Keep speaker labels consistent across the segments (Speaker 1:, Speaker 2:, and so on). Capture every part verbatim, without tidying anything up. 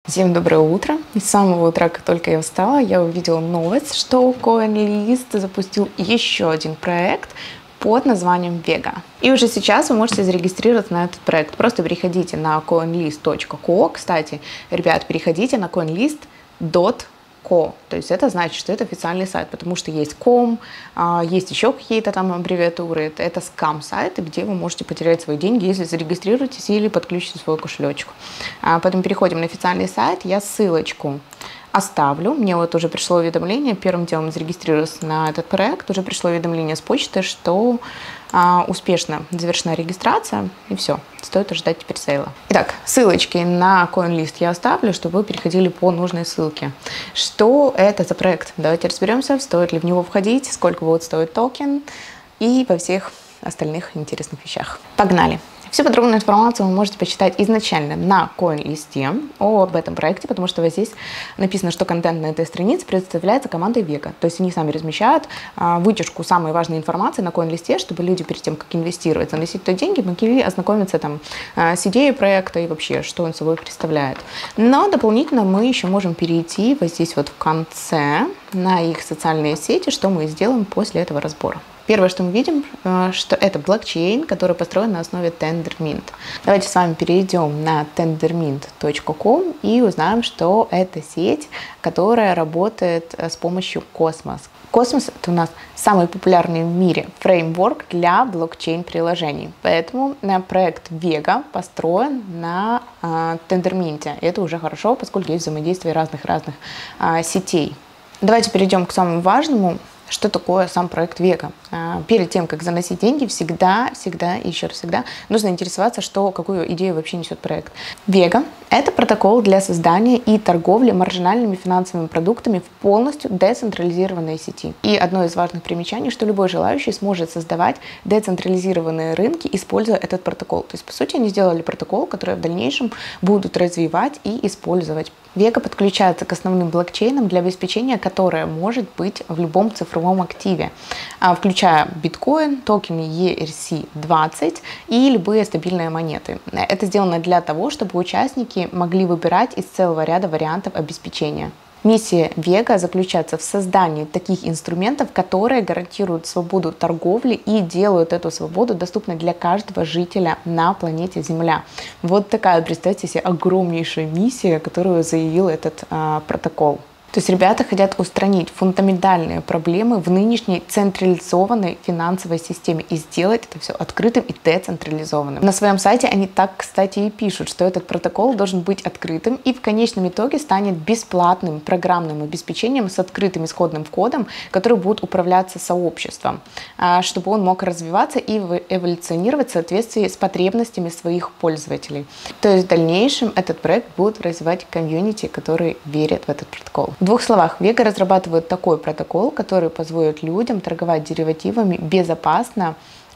Speaker 1: Всем доброе утро. И с самого утра, как только я встала, я увидела новость, что CoinList запустил еще один проект под названием Vega. И уже сейчас вы можете зарегистрироваться на этот проект. Просто переходите на coinlist точка co. Кстати, ребят, переходите на coinlist точка co. То есть это значит, что это официальный сайт, потому что есть ком, есть еще какие-то там аббревиатуры. Это скам-сайты, где вы можете потерять свои деньги, если зарегистрируетесь или подключите свой кошелечек. Поэтому переходим на официальный сайт. Я ссылочку оставлю. Мне вот уже пришло уведомление, первым делом зарегистрироваться на этот проект, уже пришло уведомление с почты, что а, успешно завершена регистрация, и все, стоит ожидать теперь сейла. Итак, ссылочки на CoinList я оставлю, чтобы вы переходили по нужной ссылке. Что это за проект? Давайте разберемся, стоит ли в него входить, сколько будет стоить токен и во всех остальных интересных вещах. Погнали! Всю подробную информацию вы можете почитать изначально на CoinList об этом проекте, потому что вот здесь написано, что контент на этой странице представляется командой Vega. То есть они сами размещают а, вытяжку самой важной информации на CoinList, чтобы люди перед тем, как инвестировать, заносить туда деньги, могли ознакомиться там а, с идеей проекта и вообще, что он собой представляет. Но дополнительно мы еще можем перейти вот здесь вот в конце на их социальные сети, что мы сделаем после этого разбора. Первое, что мы видим, что это блокчейн, который построен на основе Tendermint. Давайте с вами перейдем на tendermint точка com и узнаем, что это сеть, которая работает с помощью Cosmos. Cosmos — это у нас самый популярный в мире фреймворк для блокчейн-приложений. Поэтому проект Vega построен на Tendermint. Это уже хорошо, поскольку есть взаимодействие разных-разных сетей. Давайте перейдем к самому важному. Что такое сам проект Vega? Перед тем, как заносить деньги, всегда, всегда и еще раз всегда нужно интересоваться, что, какую идею вообще несет проект. Vega — это протокол для создания и торговли маржинальными финансовыми продуктами в полностью децентрализированной сети. И одно из важных примечаний, что любой желающий сможет создавать децентрализированные рынки, используя этот протокол. То есть, по сути, они сделали протокол, который в дальнейшем будут развивать и использовать. Vega подключается к основным блокчейнам для обеспечения, которое может быть в любом цифровом активе, включая биткоин, токены и эр си двадцать и любые стабильные монеты. Это сделано для того, чтобы участники могли выбирать из целого ряда вариантов обеспечения. Миссия Vega заключается в создании таких инструментов, которые гарантируют свободу торговли и делают эту свободу доступной для каждого жителя на планете Земля. Вот такая, представьте себе, огромнейшая миссия, которую заявил этот а, протокол. То есть ребята хотят устранить фундаментальные проблемы в нынешней централизованной финансовой системе и сделать это все открытым и децентрализованным. На своем сайте они так, кстати, и пишут, что этот протокол должен быть открытым и в конечном итоге станет бесплатным программным обеспечением с открытым исходным кодом, который будет управляться сообществом, чтобы он мог развиваться и эволюционировать в соответствии с потребностями своих пользователей. То есть в дальнейшем этот проект будет развивать комьюнити, которые верят в этот протокол. В двух словах, Vega разрабатывает такой протокол, который позволит людям торговать деривативами безопасно,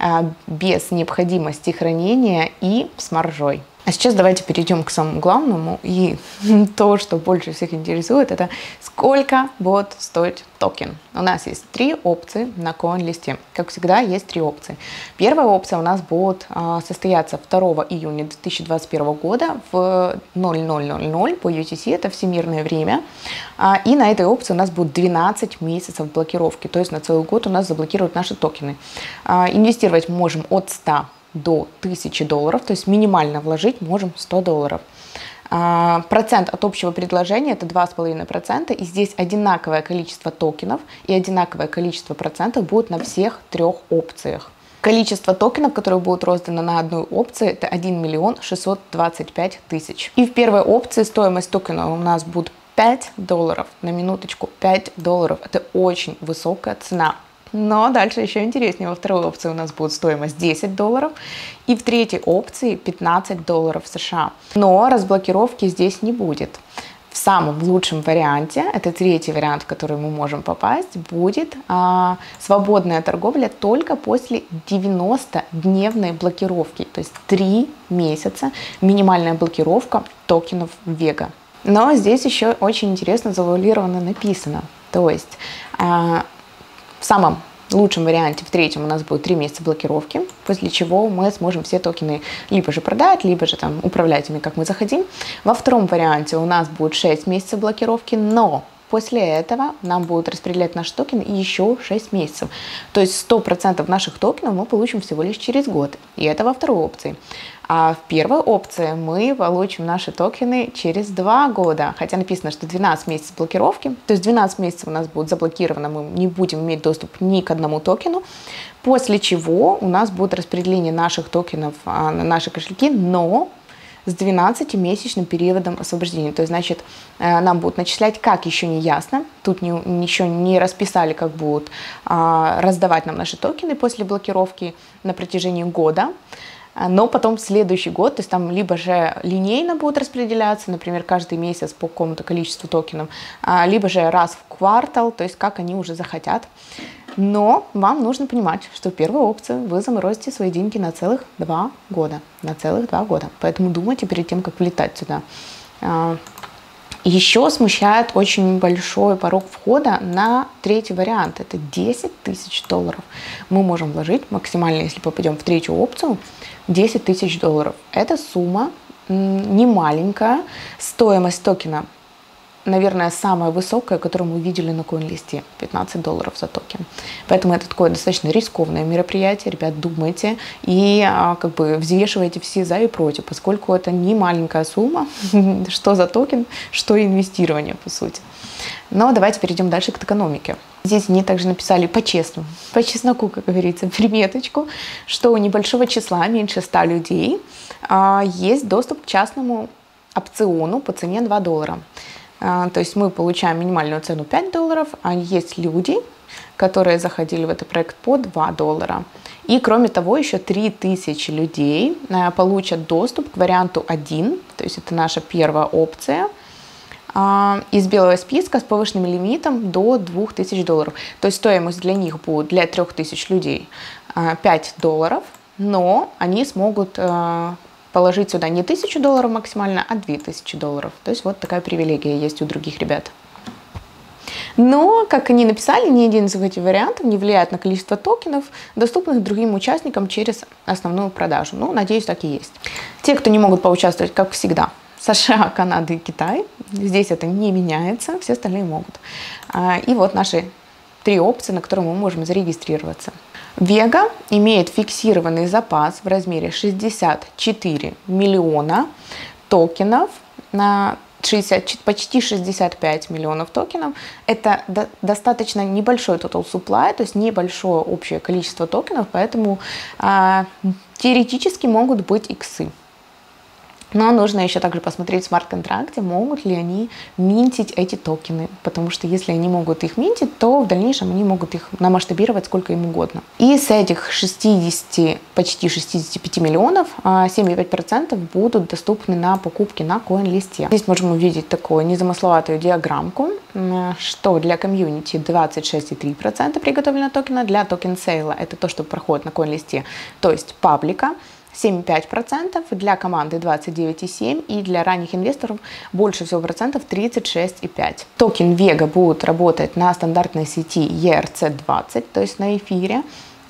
Speaker 1: без необходимости хранения и с маржой. А сейчас давайте перейдем к самому главному, и то, что больше всех интересует, это сколько будет стоить токен. У нас есть три опции на CoinList. Как всегда, есть три опции. Первая опция у нас будет состояться второго июня две тысячи двадцать первого года в ноль ноль ноль ноль по ю ти си, это всемирное время. И на этой опции у нас будет двенадцать месяцев блокировки, то есть на целый год у нас заблокируют наши токены. Инвестировать мы можем от ста до тысячи долларов, то есть минимально вложить можем сто долларов. Процент от общего предложения — это два с половиной процента, и здесь одинаковое количество токенов и одинаковое количество процентов будет на всех трех опциях. Количество токенов, которые будут розданы на одной опции, это один миллион шестьсот двадцать пять тысяч. И в первой опции стоимость токена у нас будет пять долларов, на минуточку, пять долларов. Это очень высокая цена. Но дальше еще интереснее. Во второй опции у нас будет стоимость десять долларов. И в третьей опции пятнадцать долларов США. Но разблокировки здесь не будет. В самом лучшем варианте, это третий вариант, в который мы можем попасть, будет а, свободная торговля только после девяноста-дневной блокировки. То есть три месяца минимальная блокировка токенов Vega. Но здесь еще очень интересно завуалировано написано. То есть а, в самом В лучшем варианте, в третьем, у нас будет три месяца блокировки, после чего мы сможем все токены либо же продать, либо же там управлять ими, как мы захотим. Во втором варианте у нас будет шесть месяцев блокировки, но после этого нам будут распределять наш токен еще шесть месяцев. То есть сто процентов наших токенов мы получим всего лишь через год. И это во второй опции. А в первой опции мы получим наши токены через два года. Хотя написано, что двенадцать месяцев блокировки. То есть двенадцать месяцев у нас будет заблокировано, мы не будем иметь доступ ни к одному токену. После чего у нас будет распределение наших токенов на наши кошельки, но с двенадцатимесячным периодом освобождения. То есть, значит, нам будут начислять, как еще не ясно. Тут не, еще не расписали, как будут а, раздавать нам наши токены после блокировки на протяжении года. Но потом в следующий год, то есть там либо же линейно будут распределяться, например, каждый месяц по какому-то количеству токенов, либо же раз в квартал, то есть как они уже захотят. Но вам нужно понимать, что в первой опции вы заморозите свои деньги на целых два года. На целых два года. Поэтому думайте перед тем, как влетать сюда. Еще смущает очень большой порог входа на третий вариант. Это десять тысяч долларов. Мы можем вложить максимально, если попадем в третью опцию, десять тысяч долларов. Эта сумма не маленькая. Стоимость токена, наверное, самая высокая, которую мы видели на CoinList, пятнадцать долларов за токен. Поэтому это такое достаточно рискованное мероприятие. Ребят, думайте и а, как бы взвешивайте все за и против, поскольку это не маленькая сумма, что за токен, что инвестирование, по сути. Но давайте перейдем дальше к токеномике. Здесь они также написали по-честному, по чесноку, как говорится, приметочку, что у небольшого числа, меньше ста людей, а, есть доступ к частному опциону по цене два доллара. То есть мы получаем минимальную цену пять долларов, а есть люди, которые заходили в этот проект по два доллара. И кроме того, еще три тысячи людей получат доступ к варианту один, то есть это наша первая опция, из белого списка с повышенным лимитом до двух тысяч долларов. То есть стоимость для них будет, для трех тысяч людей, пять долларов, но они смогут положить сюда не тысячу долларов максимально, а две тысячи долларов. То есть вот такая привилегия есть у других ребят. Но, как они написали, ни один из этих вариантов не влияет на количество токенов, доступных другим участникам через основную продажу. Ну, надеюсь, так и есть. Те, кто не могут поучаствовать, как всегда, США, Канада и Китай, здесь это не меняется, все остальные могут. И вот наши три опции, на которые мы можем зарегистрироваться. Вега имеет фиксированный запас в размере шестьдесят четыре миллиона токенов, на шестьдесят, почти шестьдесят пять миллионов токенов. Это до, достаточно небольшой total supply, то есть небольшое общее количество токенов, поэтому а, теоретически могут быть иксы. Но нужно еще также посмотреть в смарт-контракте, могут ли они минтить эти токены. Потому что если они могут их минтить, то в дальнейшем они могут их намасштабировать сколько им угодно. И с этих шестидесяти, почти шестидесяти пяти миллионов, семь и пять десятых процента будут доступны на покупки на CoinList. Здесь можем увидеть такую незамысловатую диаграммку, что для комьюнити двадцать шесть и три десятых процента приготовлено токена, для токен-сейла, это то, что проходит на CoinList, то есть паблика, семь и пять десятых процента, для команды двадцать девять и семь десятых процента и для ранних инвесторов больше всего процентов тридцать шесть и пять десятых процента. Токен Vega будет работать на стандартной сети и эр си двадцать, то есть на эфире,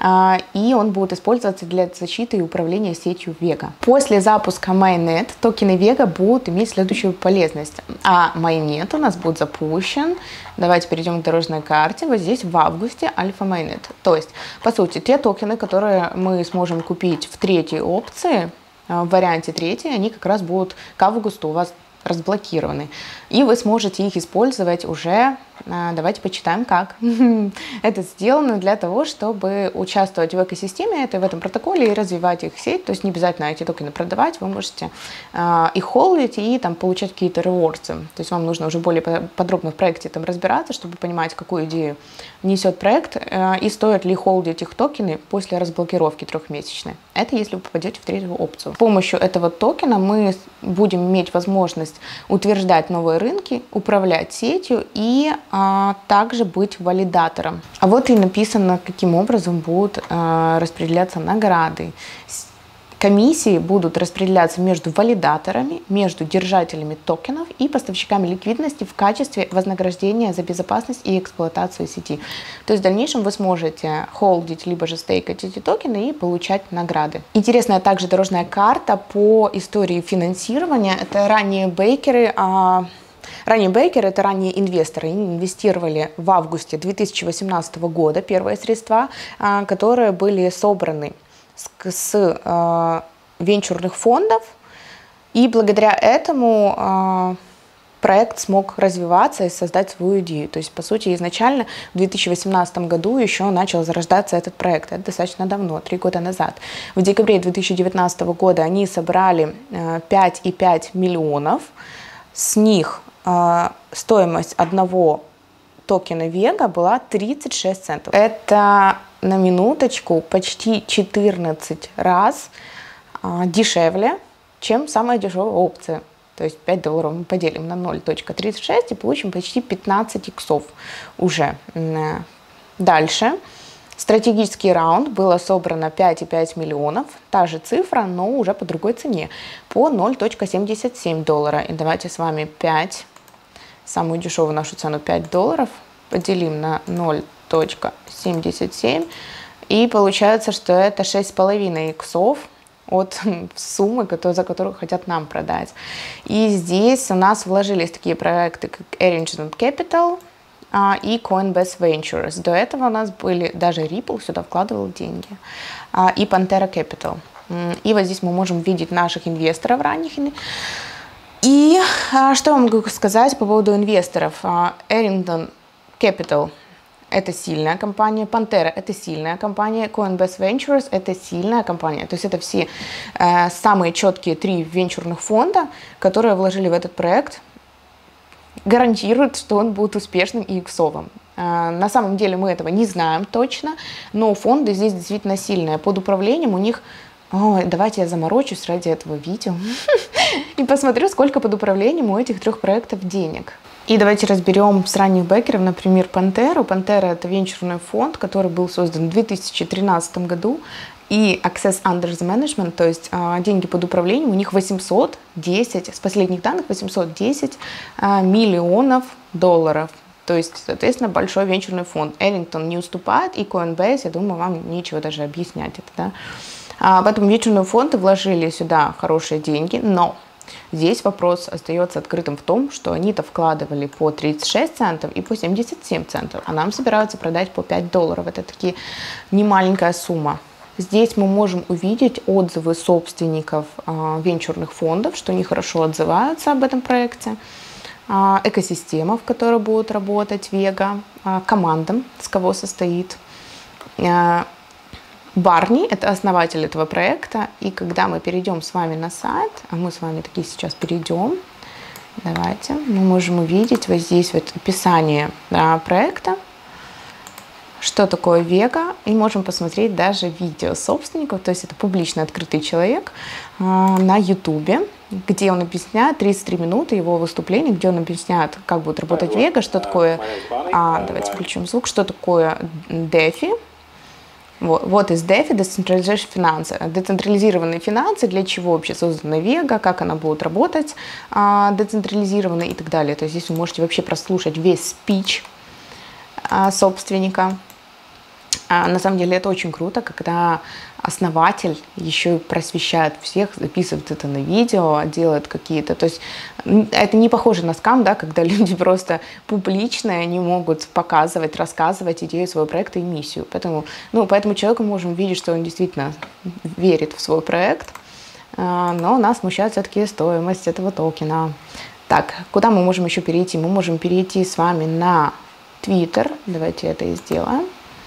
Speaker 1: и он будет использоваться для защиты и управления сетью Vega. После запуска Mainnet токены Vega будут иметь следующую полезность. А Mainnet у нас будет запущен, давайте перейдем к дорожной карте, вот здесь в августе Альфа Mainnet. То есть, по сути, те токены, которые мы сможем купить в третьей опции, в варианте третьей, они как раз будут к августу у вас разблокированы. И вы сможете их использовать уже, давайте почитаем, как. Это сделано для того, чтобы участвовать в экосистеме, это в этом протоколе, и развивать их сеть. То есть не обязательно эти токены продавать, вы можете их холдить и там получать какие-то ревордсы. То есть вам нужно уже более подробно в проекте там разбираться, чтобы понимать, какую идею несет проект и стоит ли холдить их токены после разблокировки трехмесячной. Это если вы попадете в третью опцию. С помощью этого токена мы будем иметь возможность утверждать новые рынки, управлять сетью и а, также быть валидатором. А вот и написано, каким образом будут а, распределяться награды. комиссии будут распределяться между валидаторами, между держателями токенов и поставщиками ликвидности в качестве вознаграждения за безопасность и эксплуатацию сети. То есть в дальнейшем вы сможете холдить, либо же стейкать эти токены и получать награды. Интересная также дорожная карта по истории финансирования. Это ранние бейкеры. А Ранние бейкеры – это ранние инвесторы. Они инвестировали в августе две тысячи восемнадцатого года первые средства, которые были собраны с, с э, венчурных фондов, и благодаря этому э, проект смог развиваться и создать свою идею. То есть, по сути, изначально в две тысячи восемнадцатом году еще начал зарождаться этот проект. Это достаточно давно, три года назад. В декабре две тысячи девятнадцатого года они собрали э, пять и пять миллионов. С них э, стоимость одного токена Vega была тридцать шесть центов. Это, на минуточку, почти четырнадцать раз а, дешевле, чем самая дешевая опция. То есть пять долларов мы поделим на ноль целых тридцать шесть и получим почти пятнадцать иксов уже. Дальше. Стратегический раунд, было собрано пять и пять миллионов, та же цифра, но уже по другой цене, по ноль целых семьдесят семь доллара. И давайте с вами пять, самую дешевую нашу цену пять долларов, поделим на ноль целых семьдесят семь, и получается, что это шесть с половиной иксов от суммы, за которую хотят нам продать. И здесь у нас вложились такие проекты, как Arrangement Capital и Coinbase Ventures. До этого у нас были, даже Ripple сюда вкладывал деньги, и Pantera Capital. И вот здесь мы можем видеть наших инвесторов ранних. И что я могу сказать по поводу инвесторов? Arrangement Capital – это сильная компания, Pantera – это сильная компания, Coinbase Ventures – это сильная компания. То есть это все э, самые четкие три венчурных фонда, которые вложили в этот проект, гарантируют, что он будет успешным и иксовым. Э, на самом деле мы этого не знаем точно, но фонды здесь действительно сильные. Под управлением у них… Ой, давайте я заморочусь ради этого видео и посмотрю, сколько под управлением у этих трех проектов денег. И давайте разберем с ранних бэкеров, например, Pantera. Pantera – это венчурный фонд, который был создан в две тысячи тринадцатом году. И Access Under the Management, то есть а, деньги под управлением, у них восемьсот десять, с последних данных восемьсот десять а, миллионов долларов. То есть, соответственно, большой венчурный фонд. Arrington не уступает, и Coinbase, я думаю, вам нечего даже объяснять это, да. А, поэтому венчурные фонды вложили сюда хорошие деньги, но здесь вопрос остается открытым в том, что они-то вкладывали по тридцать шесть центов и по семьдесят семь центов, а нам собираются продать по пять долларов. Это таки немаленькая сумма. Здесь мы можем увидеть отзывы собственников э, венчурных фондов, что они хорошо отзываются об этом проекте, э, экосистема, в которой будет работать Vega, э, командам, с кого состоит. Э, Барни – это основатель этого проекта, и когда мы перейдем с вами на сайт, а мы с вами таки сейчас перейдем, давайте, мы можем увидеть вот здесь вот описание да, проекта, что такое Vega, и можем посмотреть даже видео собственников, то есть это публично открытый человек э, на YouTube, где он объясняет тридцать три минуты его выступления, где он объясняет, как будет работать Vega, что такое, а, давайте включим звук, что такое DeFi. Вот, вот из DeFi, Decentralized Finance. Децентрализированные финансы, для чего вообще создана Vega, как она будет работать а, децентрализированно и так далее. То есть здесь вы можете вообще прослушать весь спич а, собственника. А, на самом деле это очень круто, когда основатель еще и просвещает всех, записывает это на видео, делает какие-то… То есть это не похоже на скам, да, когда люди просто публично не могут показывать, рассказывать идею своего проекта и миссию. Поэтому, ну, поэтому человеку мы можем видеть, что он действительно верит в свой проект, но нас смущает все-таки стоимость этого токена. Так, куда мы можем еще перейти? Мы можем перейти с вами на Twitter. Давайте это и сделаем.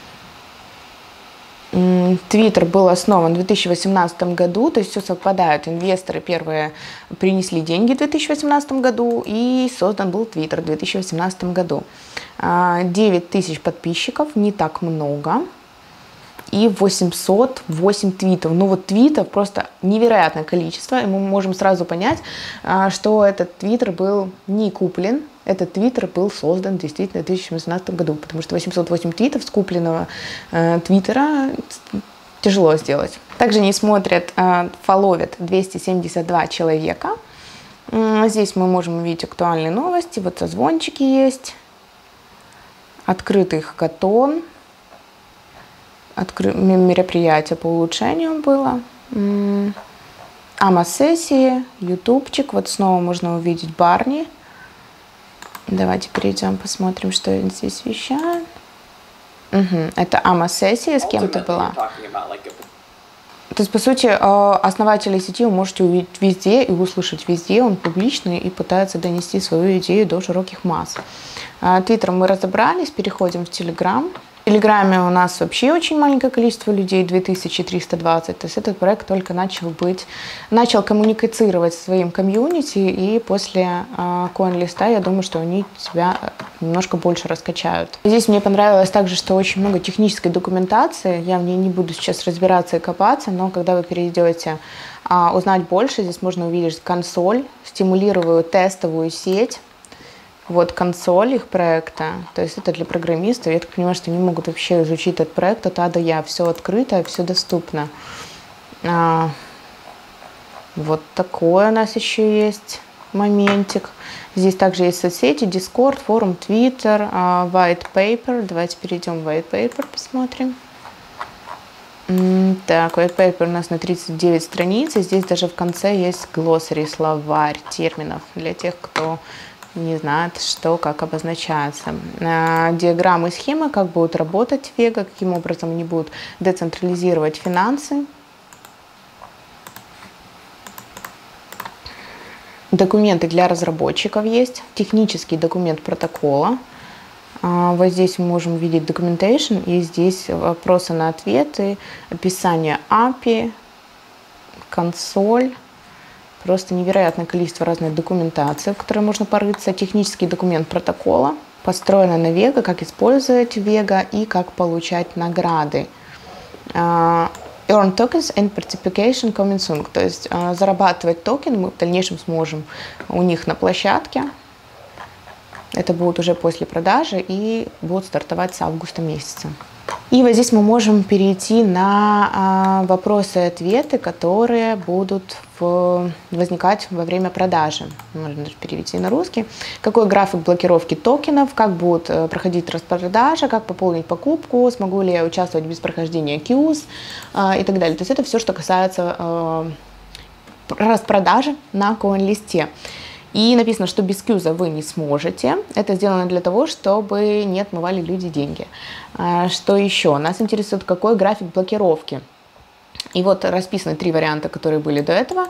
Speaker 1: Твиттер был основан в две тысячи восемнадцатом году, то есть все совпадает. Инвесторы первые принесли деньги в две тысячи восемнадцатом году, и создан был Твиттер в две тысячи восемнадцатом году. девять тысяч подписчиков, не так много, и восемьсот восемь твитов. Ну вот твитов просто невероятное количество, и мы можем сразу понять, что этот Твиттер был не куплен. Этот Твиттер был создан действительно в две тысячи восемнадцатом году, потому что восемьсот восемь твитов с купленного э, Твиттера тяжело сделать. Также не смотрят, фолловят двести семьдесят два человека. Здесь мы можем увидеть актуальные новости. Вот созвончики есть. Открытый хакатон. Откры... Мероприятие по улучшению было. Ама-сессии, ютубчик. Вот снова можно увидеть Барни. Давайте перейдем, посмотрим, что здесь вещает. Угу. Это ама-сессия, с кем-то была. То есть, по сути, основателя сети вы можете увидеть везде и услышать везде. Он публичный и пытается донести свою идею до широких масс. Твиттер мы разобрались, переходим в Телеграм. В Телеграме у нас вообще очень маленькое количество людей, две тысячи триста двадцать. То есть этот проект только начал быть, начал коммуницировать со своим комьюнити, и после э, CoinList'а я думаю, что они себя немножко больше раскачают. Здесь мне понравилось также, что очень много технической документации. Я в ней не буду сейчас разбираться и копаться, но когда вы перейдете э, узнать больше, здесь можно увидеть консоль, стимулируемую тестовую сеть. Вот консоль их проекта, то есть это для программистов. Я так понимаю, что они могут вообще изучить этот проект от А до Я. Все открыто, все доступно. А, вот такой у нас еще есть моментик. Здесь также есть соцсети, Discord, форум, Twitter, а, White Paper. Давайте перейдем в White Paper, посмотрим. Так, White Paper у нас на тридцать девять страниц. И здесь даже в конце есть glossary, словарь терминов для тех, кто не знает, что, как обозначается. Диаграммы, схемы, как будут работать Вега, каким образом они будут децентрализировать финансы. Документы для разработчиков есть, технический документ протокола. Вот здесь мы можем увидеть documentation, и здесь вопросы на ответы, описание эй пи ай, консоль. Просто невероятное количество разной документации, в которой можно порыться. Технический документ протокола, построено на Вега, как использовать Вега и как получать награды. Uh, earn tokens and participation coming soon. То есть uh, зарабатывать токены мы в дальнейшем сможем у них на площадке. Это будет уже после продажи и будут стартовать с августа месяца. И вот здесь мы можем перейти на а, вопросы и ответы, которые будут в, возникать во время продажи. Можно даже перевести на русский. Какой график блокировки токенов, как будет э, проходить распродажа, как пополнить покупку, смогу ли я участвовать без прохождения кьюз э, и так далее. То есть это все, что касается э, распродажи на CoinList'е. И написано, что без кьюза вы не сможете. Это сделано для того, чтобы не отмывали люди деньги. Что еще? Нас интересует, какой график блокировки. И вот расписаны три варианта, которые были до этого.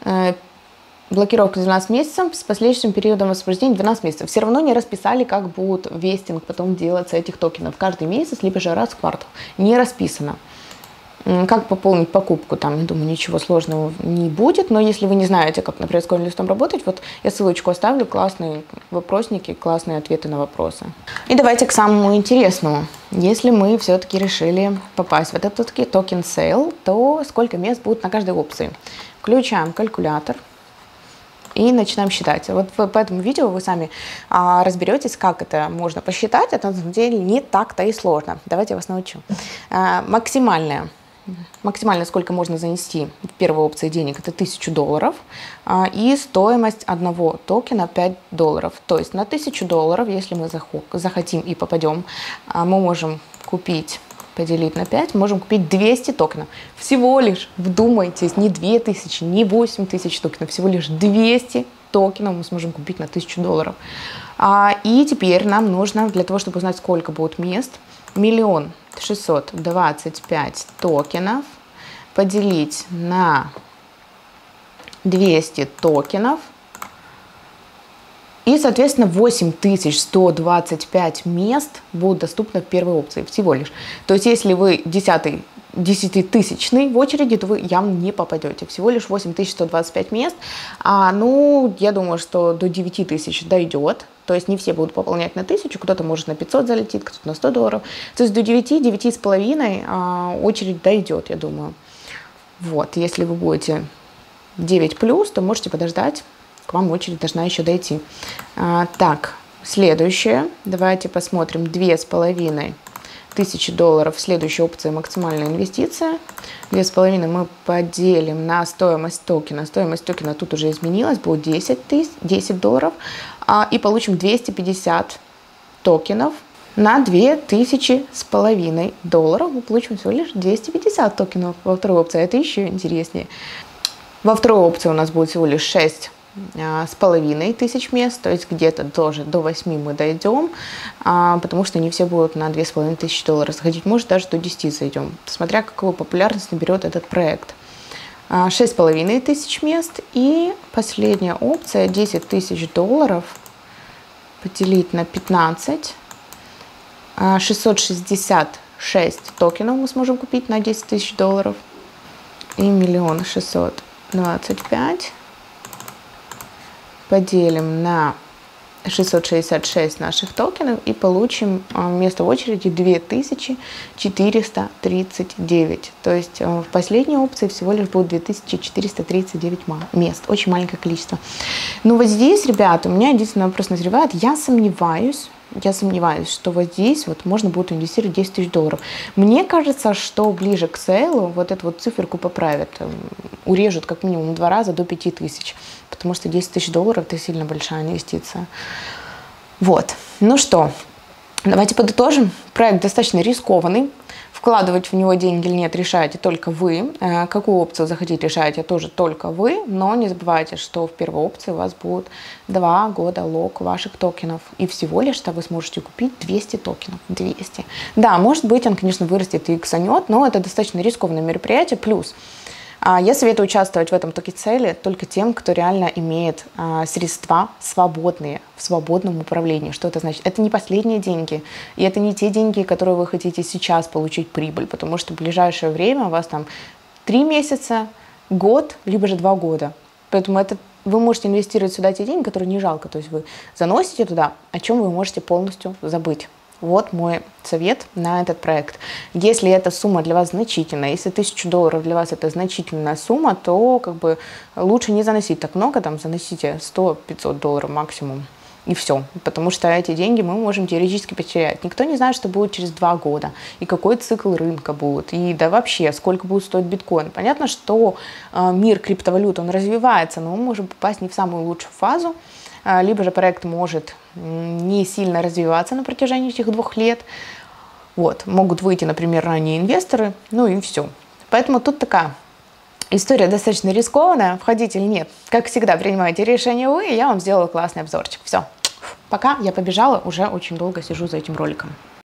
Speaker 1: Блокировка двенадцать месяцев с последующим периодом освобождения двенадцать месяцев. Все равно не расписали, как будет вестинг потом делаться этих токенов каждый месяц, либо же раз в квартал. Не расписано. Как пополнить покупку, там, я думаю, ничего сложного не будет, но если вы не знаете, как, например, с CoinList'ом работать, вот я ссылочку оставлю, классные вопросники, классные ответы на вопросы. И давайте к самому интересному. Если мы все-таки решили попасть в этот токен сейл, то сколько мест будет на каждой опции? Включаем калькулятор и начинаем считать. Вот по этому видео вы сами а, разберетесь, как это можно посчитать. Это на самом деле не так-то и сложно. Давайте я вас научу. А, максимальная. Максимально сколько можно занести в первой опции денег, это тысячу долларов. И стоимость одного токена пять долларов. То есть на тысячу долларов, если мы захотим и попадем, мы можем купить, поделить на пять, можем купить двести токенов. Всего лишь, вдумайтесь, не две тысячи, не восемь тысяч токенов, всего лишь двести токенов мы сможем купить на тысячу долларов. И теперь нам нужно, для того, чтобы узнать, сколько будет мест, миллион шестьсот двадцать пять токенов поделить на двести токенов, и, соответственно, восемь тысяч сто двадцать пять мест будут доступны в первой опции всего лишь. То есть, если вы десятый, десятитысячный в очереди, то вы явно не попадете. Всего лишь восемь тысяч сто двадцать пять мест. А, ну, я думаю, что до девяти тысяч дойдет. То есть не все будут пополнять на тысячу, кто-то может на пятьсот залетит, кто-то на сто долларов. То есть до девяти, девяти с половиной а, очередь дойдет, я думаю. Вот, если вы будете девять плюс, то можете подождать, к вам очередь должна еще дойти. А, так, следующее. Давайте посмотрим. Две с половиной тысячи долларов. Следующая опция — максимальная инвестиция. две с половиной мы поделим на стоимость токена. Стоимость токена тут уже изменилась, будет десять тысяч, десять долларов. И получим двести пятьдесят токенов на две тысячи с половиной долларов. Мы получим всего лишь двести пятьдесят токенов во второй опции. Это еще интереснее. Во второй опции у нас будет всего лишь шесть с половиной тысяч мест, то есть где-то тоже до восьми мы дойдем, потому что не все будут на две с половиной тысячи долларов заходить, может даже до десяти зайдем, смотря какую популярность наберет этот проект. шесть с половиной тысяч мест и последняя опция десять тысяч долларов поделить на пятнадцать, шестьсот шестьдесят шесть токенов мы сможем купить на десять тысяч долларов и миллион шестьсот двадцать пять поделим на шестьсот шестьдесят шесть наших токенов и получим место в очереди две тысячи четыреста тридцать девять. То есть в последней опции всего лишь будет две тысячи четыреста тридцать девять мест. Очень маленькое количество. Но вот здесь, ребята, у меня единственный вопрос назревает. Я сомневаюсь, я сомневаюсь, что вот здесь вот можно будет инвестировать десять тысяч долларов. Мне кажется, что ближе к сейлу вот эту вот циферку поправят. Урежут как минимум два раза до пяти тысяч. Потому что десять тысяч долларов – это сильно большая инвестиция. Вот. Ну что, давайте подытожим. Проект достаточно рискованный. Вкладывать в него деньги или нет, решаете только вы. Какую опцию захотите, решаете тоже только вы. Но не забывайте, что в первой опции у вас будет два года лок ваших токенов. И всего лишь-то вы сможете купить двести токенов. двести. Да, может быть, он, конечно, вырастет и иксанет, но это достаточно рискованное мероприятие. Плюс я советую участвовать в этом токен-сейле только тем, кто реально имеет а, средства свободные, в свободном управлении. Что это значит? Это не последние деньги, и это не те деньги, которые вы хотите сейчас получить прибыль, потому что в ближайшее время у вас там три месяца, год, либо же два года. Поэтому это, вы можете инвестировать сюда те деньги, которые не жалко. То есть вы заносите туда, о чем вы можете полностью забыть. Вот мой совет на этот проект. Если эта сумма для вас значительная, если тысяча долларов для вас это значительная сумма, то как бы лучше не заносить так много, там заносите сто-пятьсот долларов максимум. И все. Потому что эти деньги мы можем теоретически потерять. Никто не знает, что будет через два года, и какой цикл рынка будет, и да вообще, сколько будет стоить биткоин. Понятно, что э, мир криптовалют, он развивается, но мы можем попасть не в самую лучшую фазу, э, либо же проект может не сильно развиваться на протяжении этих двух лет. Вот. Могут выйти, например, ранние инвесторы, ну и все. Поэтому тут такая история достаточно рискованная. Входите или нет, как всегда, принимайте решение вы, и я вам сделала классный обзорчик. Все. Пока, я побежала, уже очень долго сижу за этим роликом.